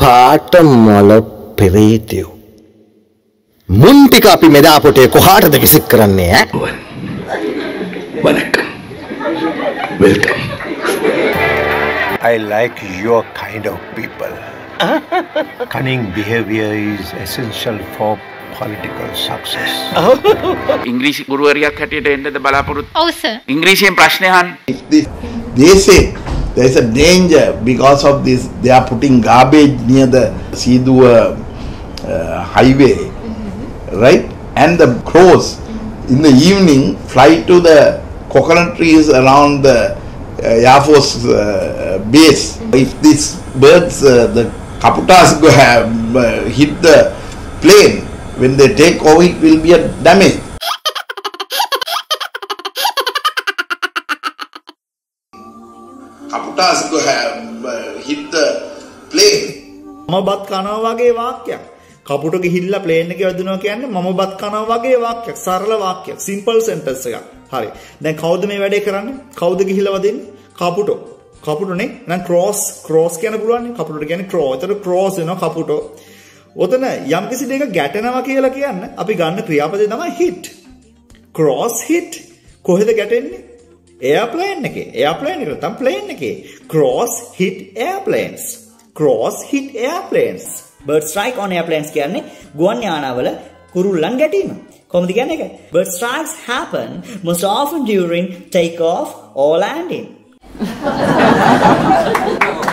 පාට මොළ පෙරේතයෝ. මුන් ටික අපි මෙදා පොටේ කොහාටද විසික් කරන්නේ ඈ? වණක්කම්. Welcome. I like your kind of people. Cunning behavior is essential for political success. ඉංග්‍රීසි ගුරුවරියක් හැටියට එන්නද බලාපොරොත්තු? ඔව් සර්. ඉංග්‍රීසියෙන් ප්‍රශ්න අහන්න. They say there is a danger because of this. They are putting garbage near the Sidua highway, right? And the crows in the evening fly to the coconut trees around the Air Force base. If these birds, the Kaputas, hit the plane, when they take over, it will be a damage. Kaputas hit the plane. මම බත් කනවා වගේ වාක්‍යයක්. කපුට ගිහිල්ලා plane එකේ වැදුනවා කියන්නේ මම බත් කනවා වගේ වාක්‍යයක්. සරල වාක්‍යයක්. සිම්පල් සෙන්ටෙන්ස් එකක්. හරි. දැන් කවුද මේ වැඩේ කරන්නේ? කවුද ගිහිල්ලා වදින්නේ? කපුටෝ. කපුටෝනේ. දැන් ක්‍රෝස් කියන්න පුළුවන් නේ. කපුටට කියන්නේ ක්‍රෝ. ඒතර ක්‍රෝස් වෙනවා කපුටෝ. ඔතන යම් කිසි දෙයක ගැටෙනවා කියලා කියන්න අපි ගන්න ක්‍රියාපදේ තමයි hit. cross hit. කොහෙද ගැටෙන්නේ? airplane එකේ. airplane එකට තමයි plane එකේ. cross hit airplanes. cross hit airplanes. bird strike on airplanes කියන්නේ ගුවන් යානාවල කුරුල්ලන් ගැටීම. කොහොමද කියන්නේ ඒක? bird strikes happen most often during take off or landing.